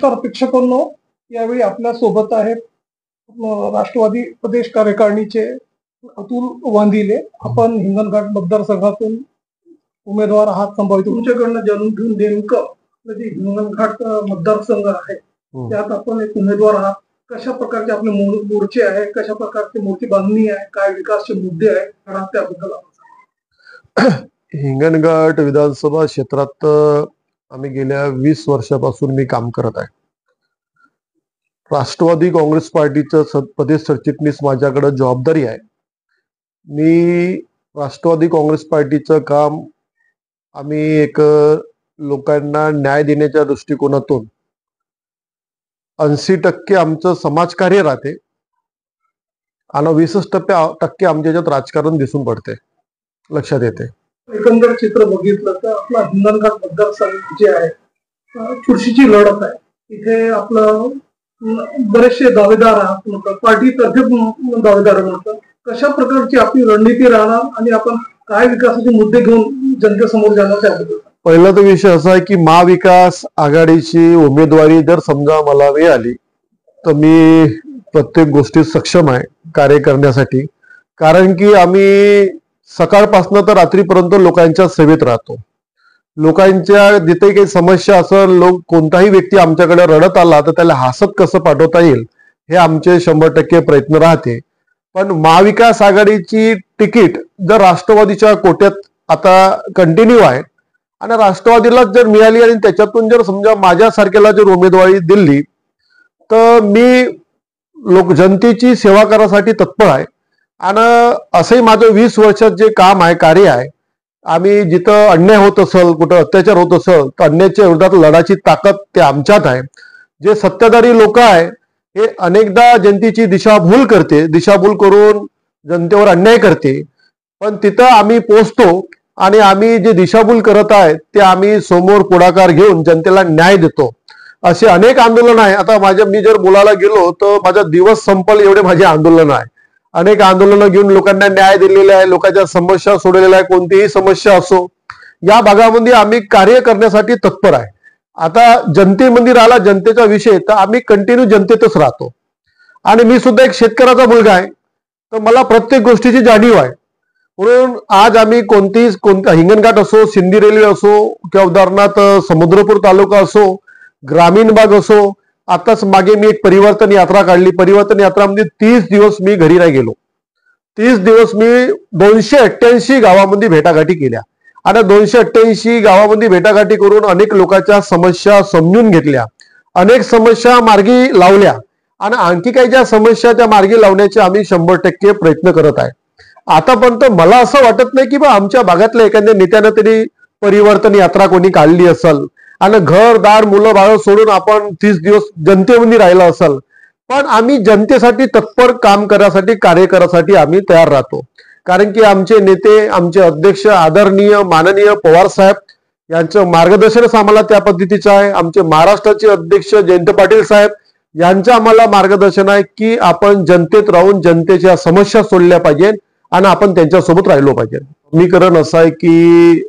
नमस्कार प्रेक्षकांनो, यावेळी आपल्या सोबत आहेत राष्ट्रवादी प्रदेश कार्यकारिणीचे अतुल वांदिले. आपण हिंगणघाट मतदारसंघातून उमेदवार आहात संभावित. तुमच्याकडनं जाणून घेऊन नेमकं जे हिंगणघाट मतदारसंघ आहे त्यात आपण एक उमेदवार आहात. कशा प्रकारचे आपले मोर्चे आहे, कशा प्रकारची मोठी बांधणी आहे, काय विकासचे मुद्दे आहेत, त्याबद्दल. हिंगणघाट विधानसभा क्षेत्रात आम्ही गेल्या 20 वर्षापासून मी काम करत आहे. राष्ट्रवादी काँग्रेस पार्टीचं प्रदेश सरचिटणीस माझ्याकडे जबाबदारी आहे. मी राष्ट्रवादी काँग्रेस पार्टीचं काम आम्ही एक लोकांना न्याय देण्याच्या दृष्टिकोनातून 80% आमचं समाजकार्य राहते आणि 20% आमच्या याच्यात राजकारण दिसून पडते, लक्षात येते. एकंदर चित्र बघितलं तर आपला हिंगणघाट मतदारसंघ जे आहे चुरशीची लढत आहे. इथे आपलं बरेचसे दावेदार आहात, पार्टीतर्फे दावेदार म्हणतात. कशा प्रकारची आपली रणनीती राहणार आणि आपण काय विकासाचे मुद्दे घेऊन जनतेसमोर जाणार त्याबद्दल. पहिला तर विषय असा आहे की महाविकास आघाडीची उमेदवारी जर समजा मला मिळाली तर मी प्रत्येक गोष्टीत सक्षम आहे कार्य करण्यासाठी. कारण की आम्ही सकाळपासून तर रात्रीपर्यंत लोकांच्या सेवेत राहतो. लोकांच्या जिथे काही समस्या असेल, कोणताही व्यक्ती आमच्याकडे रडत आला तर त्याला हसत कसं पाठवता येईल हे आमचे 100% प्रयत्न राहते. पण महाविकास आघाडीची तिकीट जर राष्ट्रवादीच्या कोट्यात आता कंटिन्यू आहे आणि राष्ट्रवादीला जर मिळाली आणि त्याच्यातून जर समजा माझ्यासारख्याला जर उमेदवारी दिली तर मी जनतेची सेवा करण्यासाठी तत्पर आहे. आणि असंही माझं 20 वर्षात जे काम आहे, कार्य आहे. आम्ही जिथं अन्याय होत असेल, कुठं अत्याचार होत असेल तर अन्यायाच्या विरोधात लढाची ताकद ते आमच्यात आहे. जे सत्ताधारी लोक आहे हे अनेकदा जनतेची दिशाभूल करून जनतेवर अन्याय करते. पण तिथं आम्ही पोहोचतो आणि आम्ही जे दिशाभूल करत आहे ते आम्ही समोर पुढाकार घेऊन जनतेला न्याय देतो. असे अनेक आंदोलन आहे. आता मी जर बोलायला गेलो तर माझा दिवस संपल एवढे माझे आंदोलन आहे. अनेक आंदोलनं घेऊन लोकांना न्याय दिलेला आहे, लोकांच्या समस्या सोडवलेल्या आहे. कोणतीही समस्या असो या भागामध्ये आम्ही कार्य करण्यासाठी तत्पर आहे. आता जनतेमध्ये राहिला जनतेचा विषय तर आम्ही कंटिन्यू जनतेतच राहतो. आणि मी सुद्धा एक शेतकऱ्याचा मुलगा आहे तर मला प्रत्येक गोष्टीची जाणीव आहे. म्हणून आज आम्ही कोणता हिंगणघाट असो, सिंदी रेल्वे असो किंवा उदाहरणार्थ समुद्रपूर तालुका असो, ग्रामीण भाग असो. आताच मागे मी एक परिवर्तन यात्रा काढली. परिवर्तन यात्रामध्ये 30 दिवस मी घरी नाही गेलो. 30 दिवस मी 288 गावामध्ये भेटागाठी केल्या आणि 288 गावामध्ये भेटागाठी करून अनेक लोकांच्या समस्या समजून घेतल्या, अनेक समस्या मार्गी लावल्या आणि आणखी काही ज्या समस्या त्या मार्गी लावण्याचे आम्ही 100% प्रयत्न करत आहे. आतापर्यंत मला असं वाटत नाही की बा आमच्या भागातल्या एखाद्या नेत्यानं तरी परिवर्तन यात्रा कोणी काढली असेल आणि घरदार मुलं बाळ सोडून आपण 30 दिवस जनतेमध्ये राहिला असेल. पण आम्ही जनतेसाठी तत्पर काम करण्यासाठी, कार्य करण्यासाठी आम्ही तयार राहतो. कारण की आमचे नेते, आमचे अध्यक्ष आदरणीय माननीय पवार साहेब यांचं मार्गदर्शनच आम्हाला त्या पद्धतीचं आहे. आमचे महाराष्ट्राचे अध्यक्ष जयंत पाटील साहेब यांचं आम्हाला मार्गदर्शन आहे की आपण जनतेत राहून जनतेच्या समस्या सोडल्या पाहिजे आणि आपण त्यांच्यासोबत राहिलो पाहिजे. समीकरण असं आहे की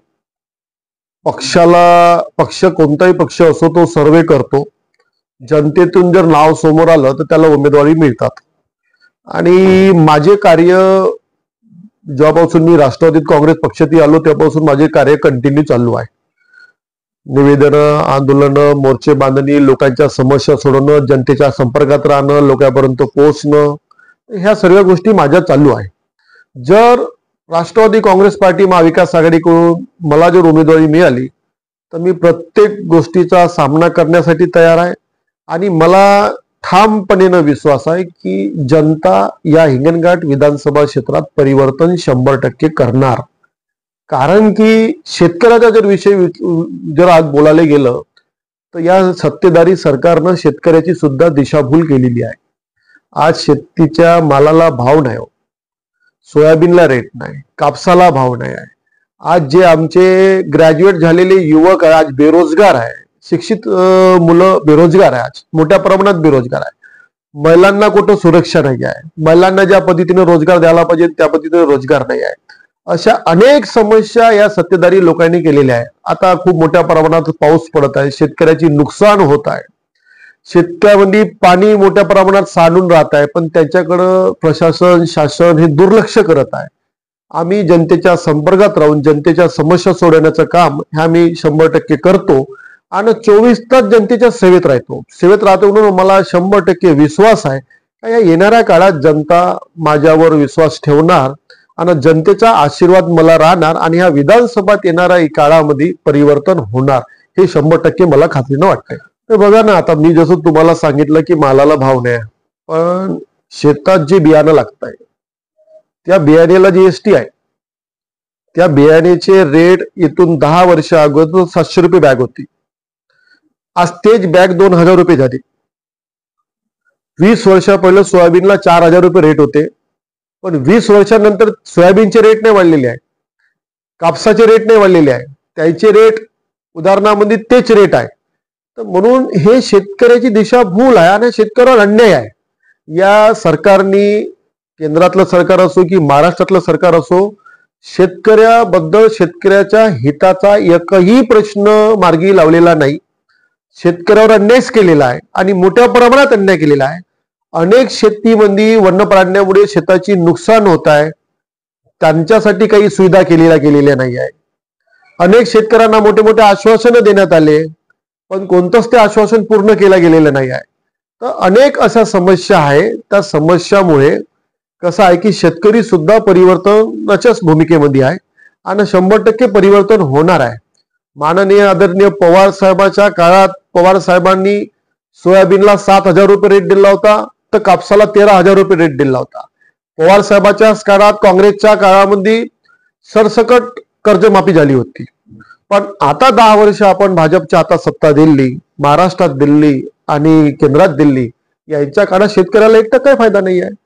पक्ष कोणताही पक्ष असो तो सर्वे करतो. जनतेतून जर नाव समोर आलं तर त्याला उमेदवारी मिळतात. आणि माझे कार्य जेव्हापासून मी राष्ट्रवादी काँग्रेस पक्षात आलो तेव्हापासून माझे कार्य कंटिन्यू चालू आहे. निवेदनं, आंदोलनं, मोर्चे बांधणी, लोकांच्या समस्या सोडवणं, जनतेच्या संपर्कात राहणं, लोकांपर्यंत पोहोचणं, ह्या सर्व गोष्टी माझ्या चालू आहे. जर राष्ट्रवादी काँग्रेस पार्टी महाविकास आघाडीकडून मला जर उमेदवारी मिळाली तर मी प्रत्येक गोष्टीचा सामना करण्यासाठी तयार आहे. आणि मला ठामपणे विश्वास आहे की जनता या हिंगणघाट विधानसभा क्षेत्रात परिवर्तन 100% करणार. कारण की शेतकऱ्याचा जर विषय जर आज बोलायला गेलं तर या सत्तेधारी सरकारनं शेतकऱ्याची सुद्धा दिशाभूल केलेली आहे. आज शेतीच्या मालाला भाव नाही, सोयाबीनला रेट नाही, कापसाला भाव नाही आहे. आज जे आमचे ग्रॅज्युएट झालेले युवक आज बेरोजगार आहे, शिक्षित मुलं बेरोजगार आहे, आज मोठ्या प्रमाणात बेरोजगार आहे. महिलांना कुठं सुरक्षा नाही आहे, महिलांना ज्या पद्धतीने रोजगार द्यायला पाहिजे त्या पद्धतीने रोजगार नाही आहे. अशा अनेक समस्या या सत्तेधारी लोकांनी केलेल्या आहे. आता खूप मोठ्या प्रमाणात पाऊस पडत आहे, शेतकऱ्याची नुकसान होत आहे. शेतकऱ्यामध्ये पाणी मोठ्या प्रमाणात सांडून राहत आहे, पण त्याच्याकडं प्रशासन शासन हे दुर्लक्ष करत आहे. आम्ही जनतेच्या संपर्कात राहून जनतेच्या समस्या सोडवण्याचं काम हे आम्ही 100% करतो आणि 24 तास जनतेच्या सेवेत राहतो म्हणून मला 100% विश्वास आहे का या येणाऱ्या काळात जनता माझ्यावर विश्वास ठेवणार आणि जनतेचा आशीर्वाद मला राहणार आणि ह्या विधानसभात येणाऱ्या काळामध्ये परिवर्तन होणार हे 100% मला खात्रीनं वाटतंय. तर बघा ना, आता मी जसं तुम्हाला सांगितलं की मालाला भाव नाही, पण शेतात जे बियाणं लागत आहे त्या बियाण्याला GST आहे. त्या बियाण्याचे रेट इथून 10 वर्ष अगोदर 700 रुपये बॅग होती. आज तेच बॅग 2000 रुपये झाली. 20 वर्षा पहिले सोयाबीनला 4000 रुपये रेट होते, पण 20 वर्षानंतर सोयाबीनचे रेट नाही वाढलेले आहे, कापसाचे रेट नाही वाढलेले आहे, त्याचे रेट उदाहरणामध्ये तेच रेट आहे. तर म्हणून हे शेतकऱ्याची दिशाभूल आहे आणि शेतकऱ्यावर अन्याय आहे. या सरकारने, केंद्रातलं सरकार असो की महाराष्ट्रातलं सरकार असो, शेतकऱ्याबद्दल शेतकऱ्याच्या हिताचा एकही प्रश्न मार्गी लावलेला नाही. शेतकऱ्यावर अन्यायच केलेला आहे आणि मोठ्या प्रमाणात अन्याय केलेला आहे. अनेक शेतीमध्ये वन्य प्राण्यामुळे शेताची नुकसान होत आहे, त्यांच्यासाठी काही सुविधा गेलेल्या नाही आहे. अनेक शेतकऱ्यांना मोठे मोठे आश्वासनं देण्यात आले, पण कोणतंच ते आश्वासन पूर्ण केलं गेलेलं नाही आहे. तर अनेक अशा समस्या आहे. त्या समस्यामुळे कसं आहे की शेतकरी सुद्धा परिवर्तनाच्याच भूमिकेमध्ये आहे आणि 100% परिवर्तन होणार आहे. माननीय आदरणीय पवार साहेबांच्या काळात पवार साहेबांनी सोयाबीनला 7000 रुपये रेट दिला होता, तर कापसाला 13000 रुपये रेट दिला होता. पवार साहेबांच्या काळात, काँग्रेसच्या काळामध्ये सरसकट कर्जमाफी झाली होती. पण आता 10 वर्ष आपण भाजपच्या आता सत्ता दिल्ली, महाराष्ट्रात दिल्ली आणि केंद्रात दिल्ली, यांच्या काळात शेतकऱ्याला 1% फायदा नाही आहे.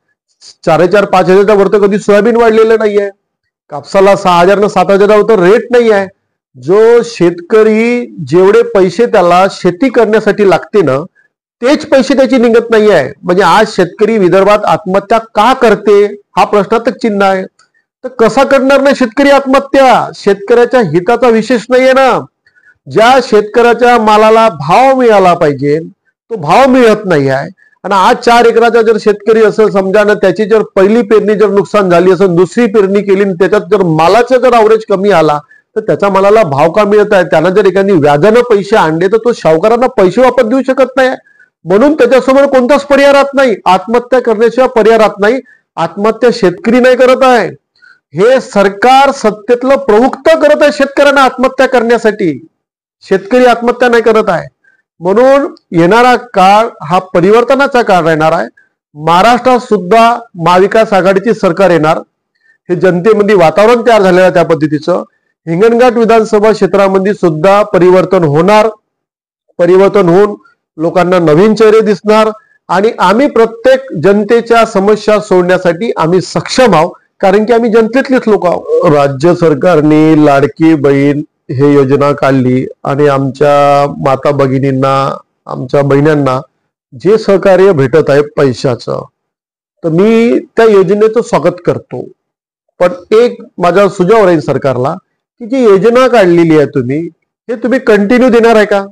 4,500 वर तर कधी सोयाबीन वाढलेलं नाही आहे. कापसाला 6000 न 7000 तर रेट नाही आहे. जो शेतकरी जेवढे पैसे त्याला शेती करण्यासाठी लागते ना, तेच पैसे त्याची निघत नाही आहे. म्हणजे आज शेतकरी विदर्भात आत्महत्या का करते हा प्रश्नार्थक चिन्ह आहे. तर कसा करणार नाही शेतकरी आत्महत्या? शेतकऱ्याच्या हिताचा विशेष नाहीये ना. ज्या शेतकऱ्याच्या मालाला भाव मिळाला पाहिजे तो भाव मिळत नाही आहे. आणि आज 4 एकराचा जर शेतकरी असं समजा ना, त्याची जर पहिली पेरणी जर नुकसान झाली असं, दुसरी पेरणी केली, त्याच्यात जर मालाचा जर अवरेज कमी आला तर त्याच्या मालाला भाव का मिळत आहे? त्यानं जर एखादी व्याजानं पैसे आणले तर तो सावकारांना पैसे वापस देऊ शकत नाही. म्हणून त्याच्यासमोर कोणताच पर्याय राहत नाही. आत्महत्या करण्याशिवाय पर्याय राहत नाही. आत्महत्या शेतकरी नाही करत आहे, हे सरकार सत्तेतलं प्रवृत्त करत आहे शेतकऱ्यांना आत्महत्या करण्यासाठी. शेतकरी आत्महत्या नाही करत आहे. म्हणून येणारा काळ हा परिवर्तनाचा काळ राहणार आहे. महाराष्ट्रात सुद्धा महाविकास आघाडीची सरकार येणार. हे जनतेमध्ये वातावरण तयार झालेलं आहे त्या पद्धतीचं. हिंगणघाट विधानसभा क्षेत्रामध्ये सुद्धा परिवर्तन होणार. परिवर्तन होऊन लोकांना नवीन चेहरे दिसणार आणि आम्ही प्रत्येक जनतेच्या समस्या सोडण्यासाठी आम्ही सक्षम आहोत, कारण की आम्ही जनतेतलेच लोक आहोत. राज्य सरकारने लाडकी बहीण हे योजना काढली आणि आमच्या माता भगिनींना, आमच्या बहिणींना जे सहकार्य भेटत आहे पैशाचं, तर मी त्या योजनेचं स्वागत करतो. पण एक माझा सुझाव राहील सरकारला की जी योजना काढलेली आहे तुम्ही, हे तुम्ही कंटिन्यू देणार आहे का?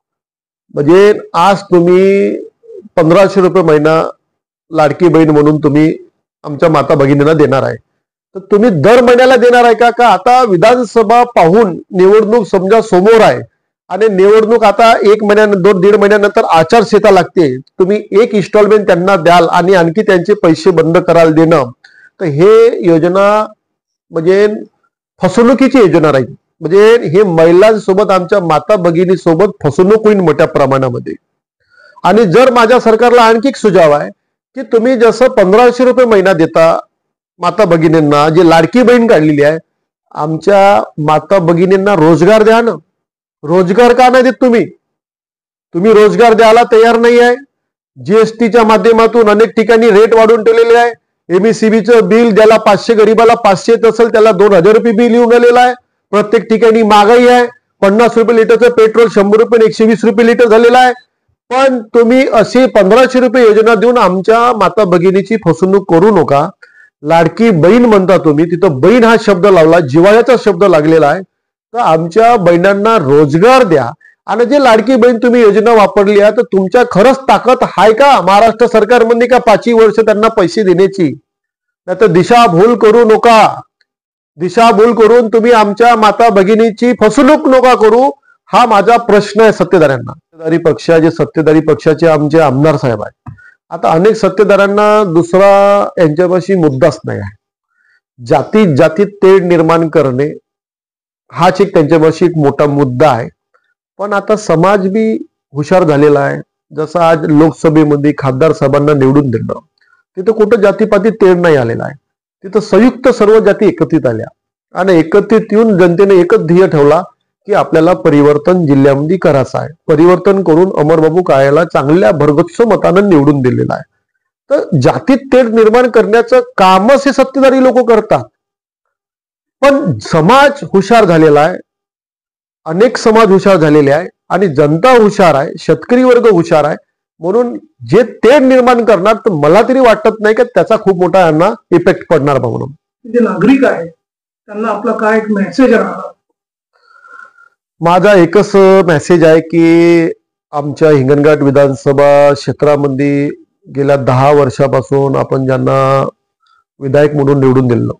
म्हणजे आज तुम्ही 1500 रुपये महिना लाडकी बहीण म्हणून तुम्ही आमच्या माता भगिनींना देणार आहे, तर तुम्ही दर महिन्याला देणार आहे का? आता विधानसभा पाहून निवडणूक समजा समोर आहे आणि निवडणूक आता 1 महिन्यानंतर 1.5 महिन्यानंतर आचारसंहिता लागते, तुम्ही एक इन्स्टॉलमेंट त्यांना द्याल आणि आणखी त्यांचे पैसे बंद कराल देणं, तर हे योजना म्हणजे फसवणुकीची योजना राहील. म्हणजे हे महिलांसोबत, आमच्या माता भगिनीसोबत फसवणूक होईल मोठ्या प्रमाणामध्ये. आणि जर माझ्या सरकारला आणखी एक सुझाव आहे की तुम्ही जसं 1500 रुपये महिना देता माता भगिनींना, जी लाडकी बहीण काढलेली आहे, आमच्या माता भगिनींना रोजगार द्या ना. रोजगार का नाही देत तुम्ही? तुम्ही रोजगार द्यायला तयार नाही आहे. जीएसटीच्या माध्यमातून अनेक ठिकाणी रेट वाढवून ठेवलेले आहे. एमएससीबीचं बिल ज्याला 500, गरीबाला 500 येत असेल त्याला 2000 रुपये बिल येऊन आलेलं आहे. प्रत्येक ठिकाणी महागाई आहे. 50 रुपये लिटरचं पेट्रोल 100 रुपये 120 रुपये लिटर झालेलं आहे. पण तुम्ही अशी 1500 रुपये योजना देऊन आमच्या माता भगिनीची फसवणूक करू नका. लाडकी बहीण म्हणता तुम्ही, तिथं बहीण हा शब्द लावला, जिव्हाळ्याचा शब्द लागलेला आहे. तर आमच्या बहिणांना रोजगार द्या आणि जे लाडकी बहीण तुम्ही योजना वापरली आहे तर तुमच्या खरंच ताकद आहे का महाराष्ट्र सरकारमध्ये का 5 वर्ष त्यांना पैसे देण्याची? नाही तर दिशाभूल करू नका. दिशाभूल करून तुम्ही आमच्या माता भगिनीची फसवणूक नका करू. हा माझा प्रश्न आहे सत्तेधाऱ्यांना. सत्तेधारी पक्षाचे आमचे आमदार साहेब आहेत. आता अनेक सत्तेधाऱ्यांना दुसरा यांच्यापाशी मुद्दाच नाही आहे. जातीत तेढ निर्माण करणे हाच एक त्यांच्यापाशी एक मोठा मुद्दा आहे. पण आता समाज बी हुशार झालेला आहे. जसं आज लोकसभेमध्ये खासदार साहेबांना निवडून दिलं तिथं कुठं जातीपाती तेढ नाही आलेला आहे. तिथं संयुक्त सर्व जाती एकत्रित आल्या आणि एकत्रित येऊन जनतेने एकच ध्येय ठेवला की आपल्याला परिवर्तन जिल्ह्यामध्ये करायचं आहे. परिवर्तन करून अमरबाबू काळेला चांगल्या भरगच्च मतानं निवडून दिलेला आहे. तर जातीत तेढ निर्माण करण्याचं कामच हे सत्तेधारी लोक करतात. पण समाज हुशार झालेला आहे. अनेक समाज हुशार झालेले आहे आणि जनता हुशार आहे. शेतकरी वर्ग हुशार आहे. म्हणून जे तेढ निर्माण करणार तर मला तरी वाटत नाही की त्याचा खूप मोठा यांना इफेक्ट पडणार बा म्हणून. जे नागरिक आहेत त्यांना आपला काय एक मेसेज राहणार? माझा एकच मेसेज आहे की आमच्या हिंगणघाट विधानसभा क्षेत्रामध्ये गेल्या 10 वर्षापासून आपण ज्यांना विधायक म्हणून निवडून दिलं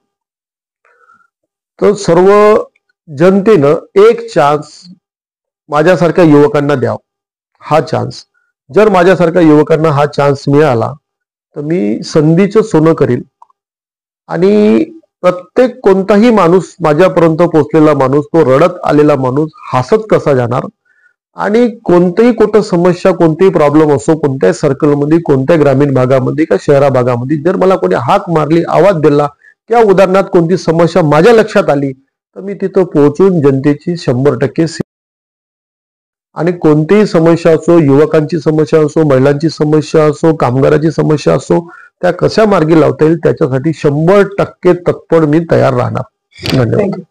तर सर्व जनतेनं एक चान्स माझ्यासारख्या युवकांना द्यावा. हा चान्स जर माझ्यासारख्या युवकांना हा चान्स मिळाला तर मी संधीचं सोनं करील. आणि प्रत्येक कोणताही माणूस माझ्यापर्यंत पोहोचलेला माणूस तो रडत आलेला माणूस हसत कसा जाणार. आणि कोणतीही कुठं समस्या कोणतेही प्रॉब्लेम असो कोणत्याही सर्कलमध्ये कोणत्याही ग्रामीण भागामध्ये का शहरा भागामध्ये जर मला कोणी हाक मारली आवाज दिला किंवा उदाहरणार्थ कोणती समस्या माझ्या लक्षात आली तर मी तिथं पोहोचून जनतेची 100% आणि कोणतीही समस्या असो युवकांची समस्या असो महिलांची समस्या असो कामगाराची समस्या असो त्या कशा मार्गी लावता येईल त्याच्यासाठी 100% तत्पर मी तयार राहणार. धन्यवाद.